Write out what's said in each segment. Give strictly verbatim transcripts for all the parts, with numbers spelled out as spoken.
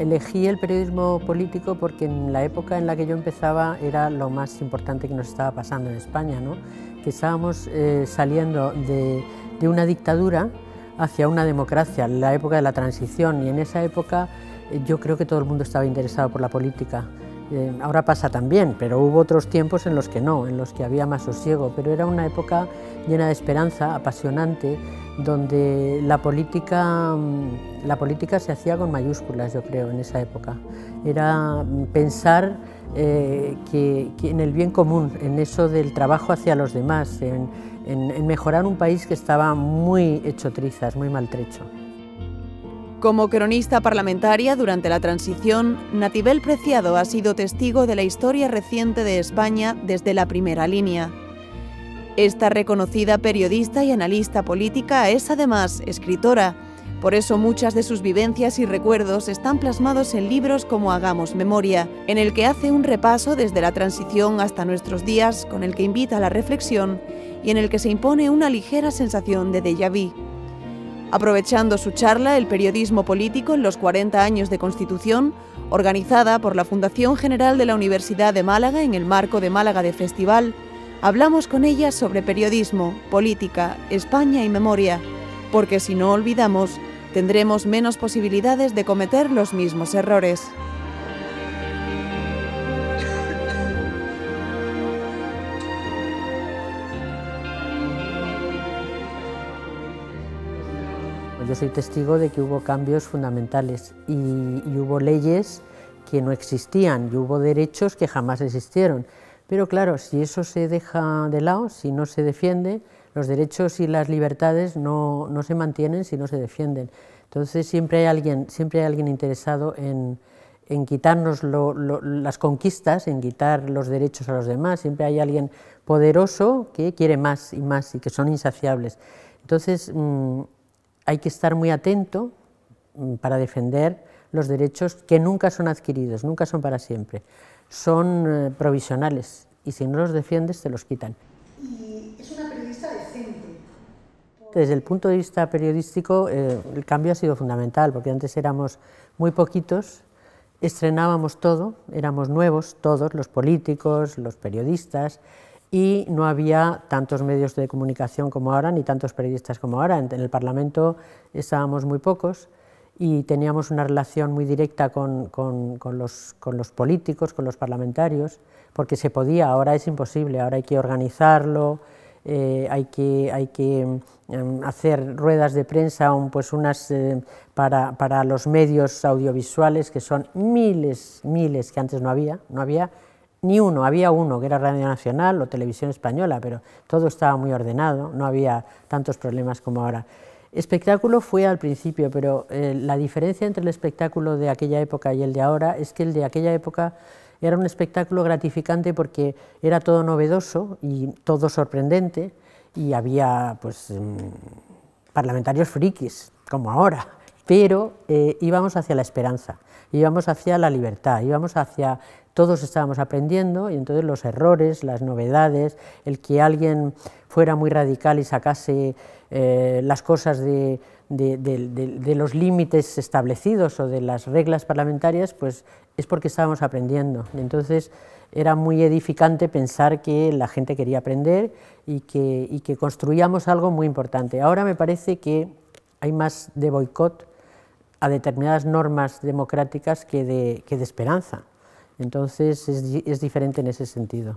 Elegí el periodismo político porque en la época en la que yo empezaba era lo más importante que nos estaba pasando en España, ¿no? Que estábamos eh, saliendo de, de una dictadura hacia una democracia, la época de la transición, y en esa época eh, yo creo que todo el mundo estaba interesado por la política. Eh, ahora pasa también, pero hubo otros tiempos en los que no, en los que había más sosiego, pero era una época llena de esperanza, apasionante, donde la política, la política se hacía con mayúsculas, yo creo, en esa época. Era pensar eh, que, que en el bien común, en eso del trabajo hacia los demás, en, en, en mejorar un país que estaba muy hecho trizas, muy maltrecho. Como cronista parlamentaria durante la transición, Natibel Preciado ha sido testigo de la historia reciente de España desde la primera línea. Esta reconocida periodista y analista política es además escritora, por eso muchas de sus vivencias y recuerdos están plasmados en libros como Hagamos Memoria, en el que hace un repaso desde la transición hasta nuestros días, con el que invita a la reflexión y en el que se impone una ligera sensación de déjà vu. Aprovechando su charla El periodismo político en los cuarenta años de Constitución, organizada por la Fundación General de la Universidad de Málaga en el marco de Málaga de Festival, hablamos con ella sobre periodismo, política, España y memoria, porque si no olvidamos, tendremos menos posibilidades de cometer los mismos errores. Yo soy testigo de que hubo cambios fundamentales y, y hubo leyes que no existían y hubo derechos que jamás existieron. Pero claro, si eso se deja de lado, si no se defiende, los derechos y las libertades no, no se mantienen si no se defienden. Entonces siempre hay alguien, siempre hay alguien interesado en, en quitarnos lo, lo, las conquistas, en quitar los derechos a los demás. Siempre hay alguien poderoso que quiere más y más y que son insaciables. Entonces mmm, hay que estar muy atento mmm, para defender los derechos que nunca son adquiridos, nunca son para siempre. Son eh, provisionales y si no los defiendes te los quitan. Y es una periodista decente. Desde el punto de vista periodístico eh, el cambio ha sido fundamental porque antes éramos muy poquitos, estrenábamos todo, éramos nuevos todos, los políticos, los periodistas, y no había tantos medios de comunicación como ahora ni tantos periodistas como ahora. En el Parlamento estábamos muy pocos y teníamos una relación muy directa con, con, con, los, con los políticos, con los parlamentarios, porque se podía, ahora es imposible, ahora hay que organizarlo, eh, hay que, hay que eh, hacer ruedas de prensa, un, pues unas eh, para, para los medios audiovisuales, que son miles, miles, que antes no había, no había ni uno, había uno, que era Radio Nacional o Televisión Española, pero todo estaba muy ordenado, no había tantos problemas como ahora. Espectáculo fue al principio, pero eh, la diferencia entre el espectáculo de aquella época y el de ahora es que el de aquella época era un espectáculo gratificante porque era todo novedoso y todo sorprendente y había pues mmm, parlamentarios frikis, como ahora, pero eh, íbamos hacia la esperanza, íbamos hacia la libertad, íbamos hacia... Todos estábamos aprendiendo y entonces los errores, las novedades, el que alguien fuera muy radical y sacase eh, las cosas de, de, de, de, de los límites establecidos o de las reglas parlamentarias, pues es porque estábamos aprendiendo. Entonces era muy edificante pensar que la gente quería aprender y que, y que construíamos algo muy importante. Ahora me parece que hay más de boicot a determinadas normas democráticas que de, que de esperanza. Entonces es, es diferente en ese sentido.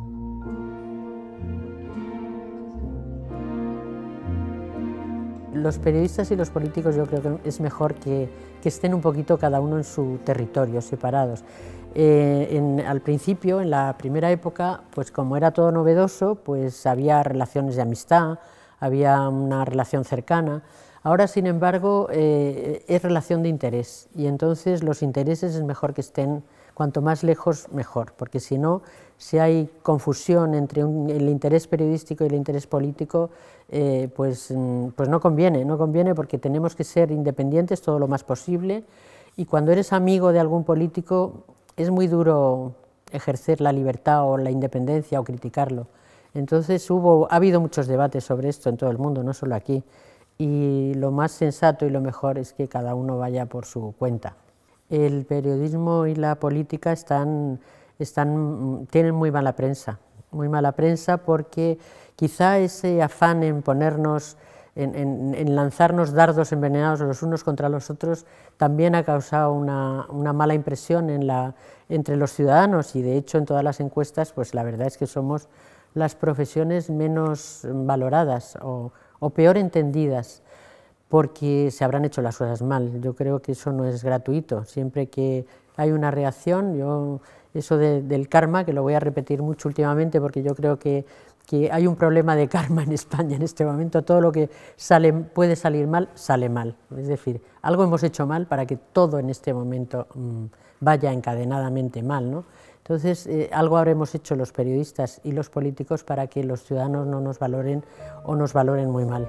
Los periodistas y los políticos yo creo que es mejor que, que estén un poquito cada uno en su territorio, separados. Eh, en, al principio, en la primera época, pues como era todo novedoso, pues había relaciones de amistad, había una relación cercana. Ahora, sin embargo, eh, es relación de interés y entonces los intereses es mejor que estén cuanto más lejos mejor, porque si no, si hay confusión entre un, el interés periodístico y el interés político, eh, pues, pues no conviene, no conviene porque tenemos que ser independientes todo lo más posible y cuando eres amigo de algún político es muy duro ejercer la libertad o la independencia o criticarlo. Entonces hubo, ha habido muchos debates sobre esto en todo el mundo, no solo aquí, y lo más sensato y lo mejor es que cada uno vaya por su cuenta. El periodismo y la política están, están, tienen muy mala prensa, muy mala prensa porque quizá ese afán en ponernos, en, en, en lanzarnos dardos envenenados los unos contra los otros, también ha causado una, una mala impresión en la, entre los ciudadanos, y de hecho en todas las encuestas pues la verdad es que somos las profesiones menos valoradas o, o peor entendidas, porque se habrán hecho las cosas mal. Yo creo que eso no es gratuito. Siempre que hay una reacción, yo eso de, del karma, que lo voy a repetir mucho últimamente porque yo creo que, que hay un problema de karma en España en este momento. Todo lo que sale, puede salir mal, sale mal. Es decir, algo hemos hecho mal para que todo en este momento mmm, vaya encadenadamente mal, ¿no? Entonces, eh, algo habremos hecho los periodistas y los políticos para que los ciudadanos no nos valoren o nos valoren muy mal.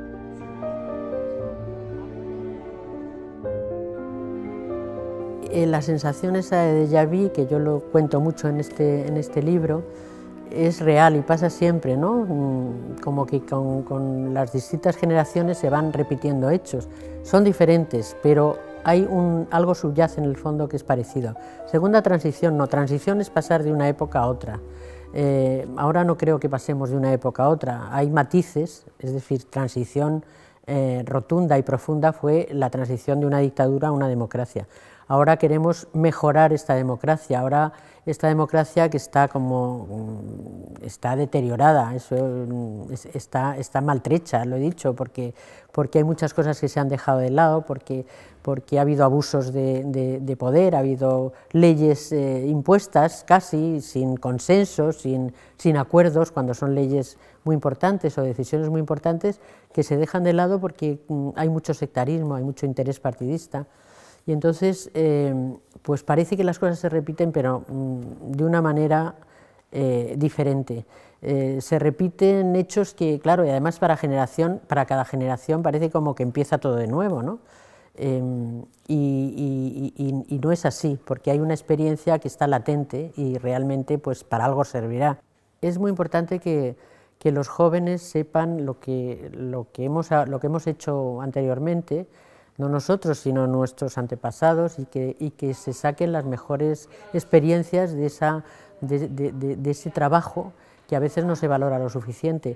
Eh, la sensación esa de déjà vu, que yo lo cuento mucho en este, en este libro, es real y pasa siempre, ¿no? Como que con, con las distintas generaciones se van repitiendo hechos. Son diferentes, pero hay un, algo subyace en el fondo que es parecido. Segunda transición, no, transición es pasar de una época a otra. Eh, ahora no creo que pasemos de una época a otra, hay matices, es decir, transición eh, rotunda y profunda fue la transición de una dictadura a una democracia. Ahora queremos mejorar esta democracia, ahora esta democracia que está como está deteriorada, eso, está, está maltrecha, lo he dicho, porque, porque hay muchas cosas que se han dejado de lado, porque, porque ha habido abusos de, de, de poder, ha habido leyes eh, impuestas casi sin consenso, sin, sin acuerdos, cuando son leyes muy importantes o decisiones muy importantes que se dejan de lado porque mm, hay mucho sectarismo, hay mucho interés partidista. Y entonces, eh, pues parece que las cosas se repiten, pero mmm, de una manera eh, diferente. Eh, se repiten hechos que, claro, y además para, generación, para cada generación parece como que empieza todo de nuevo, ¿no? Eh, y, y, y, y no es así, porque hay una experiencia que está latente y realmente pues, para algo servirá. Es muy importante que, que los jóvenes sepan lo que, lo que, hemos, lo que hemos hecho anteriormente, no nosotros, sino nuestros antepasados, y que, y que se saquen las mejores experiencias de, esa, de, de, de, de ese trabajo que a veces no se valora lo suficiente.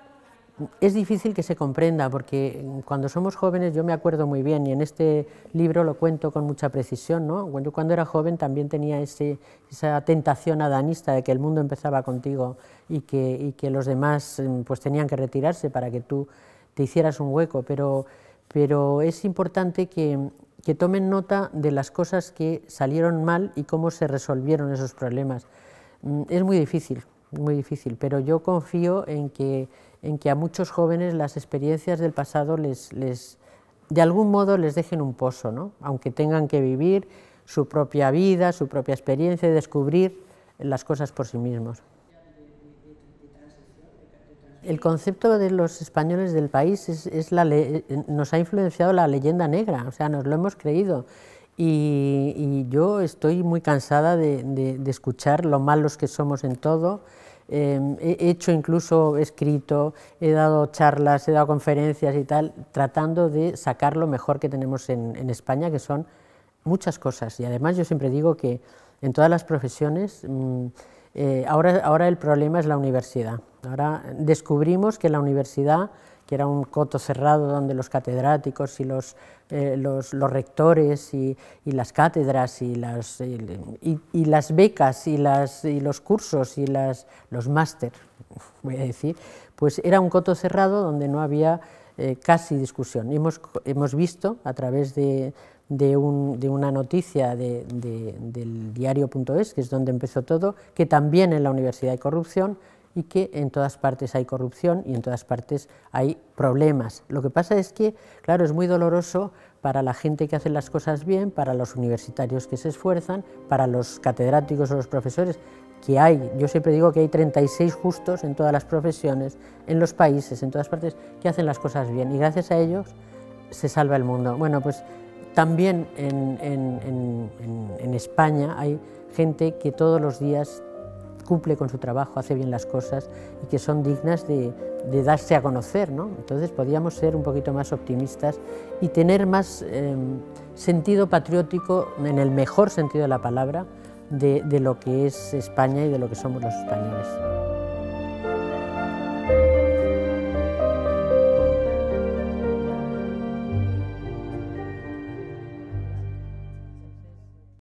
Es difícil que se comprenda, porque cuando somos jóvenes, yo me acuerdo muy bien, y en este libro lo cuento con mucha precisión, ¿no? Yo cuando era joven también tenía ese, esa tentación adanista de que el mundo empezaba contigo y que, y que los demás pues, tenían que retirarse para que tú te hicieras un hueco, pero... pero es importante que, que tomen nota de las cosas que salieron mal y cómo se resolvieron esos problemas. Es muy difícil, muy difícil, pero yo confío en que, en que a muchos jóvenes las experiencias del pasado les, les, de algún modo les dejen un pozo, ¿no? Aunque tengan que vivir su propia vida, su propia experiencia y descubrir las cosas por sí mismos. El concepto de los españoles del país es, es la le nos ha influenciado la leyenda negra, o sea, nos lo hemos creído. Y, y yo estoy muy cansada de, de, de escuchar lo malos que somos en todo. Eh, he hecho incluso, he escrito, he dado charlas, he dado conferencias y tal, tratando de sacar lo mejor que tenemos en, en España, que son muchas cosas. Y además yo siempre digo que en todas las profesiones, mmm, eh, ahora, ahora el problema es la universidad. Ahora descubrimos que la universidad, que era un coto cerrado donde los catedráticos y los, eh, los, los rectores y, y las cátedras y las, y, y las becas y, las, y los cursos y las, los máster, voy a decir, pues era un coto cerrado donde no había eh, casi discusión. Y hemos, hemos visto a través de, de, un, de una noticia de, de, del diario punto es, que es donde empezó todo, que también en la universidad hay corrupción, y que en todas partes hay corrupción y en todas partes hay problemas. Lo que pasa es que, claro, es muy doloroso para la gente que hace las cosas bien, para los universitarios que se esfuerzan, para los catedráticos o los profesores, que hay, yo siempre digo que hay treinta y seis justos en todas las profesiones, en los países, en todas partes, que hacen las cosas bien, y gracias a ellos se salva el mundo. Bueno, pues también en, en, en, en España hay gente que todos los días cumple con su trabajo, hace bien las cosas y que son dignas de, de darse a conocer, ¿no? Entonces podíamos ser un poquito más optimistas y tener más eh, sentido patriótico, en el mejor sentido de la palabra, de, de lo que es España y de lo que somos los españoles.